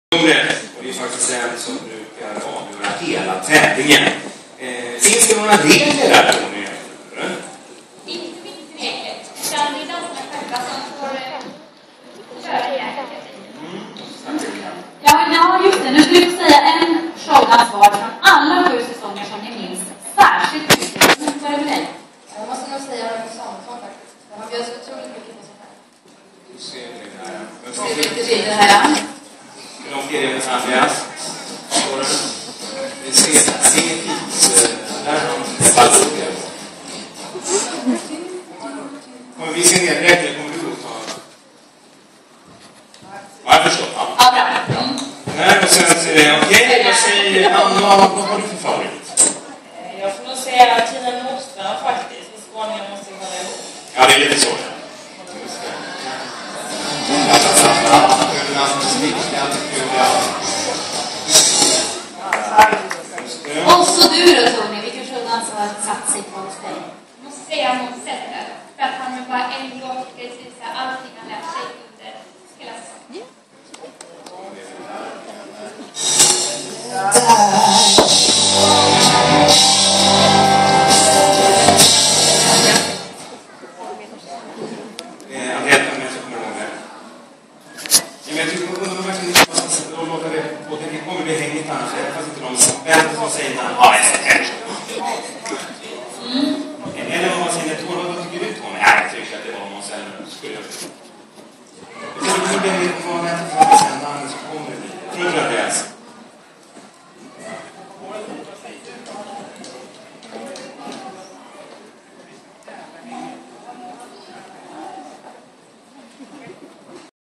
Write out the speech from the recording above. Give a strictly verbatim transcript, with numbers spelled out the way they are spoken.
Numret, och det är faktiskt den som brukar avgöra hela tävlingen. Eh, finns det några regler där, Tony? Inte mycket regler, utan det är dansarna själva som får köra igen. Ja, ja, just det. Nu skulle jag säga en showdansvar från alla sju säsonger som ni minns särskilt mycket. Nu börjar vi dig. Jag måste nog säga det på samtal faktiskt. De har bjöd så otroligt mycket på sånt här. Du ser det här. Det är lite regler här. De fler Andreas. Vi ser se hit. Där har vi ballet. Kommer vi se ner regler kommer vi att ta. Ja, jag förstår. Ja, ja bra. Mm. Nej, och sen så är det okej. Vad säger Anna? Vad har du för favorit? Jag får nog säga Tina Nordström faktiskt. I Skåne måste vi hålla ihop. Ja, det är lite så. Och så du då, Tony, vilken showdans har satt sig på hos dig? Jag måste säga mot sättet. För att han med bara en låt ska visa allting han lärt sig under hela säsongen. Eller vad man säger, Tony, vad tycker du, Tony? Jag tycker att det var vad man säger, skulle jag säga. Jag tror att det blir vad man äter för att sända, annars kommer det bli. Jag tror att det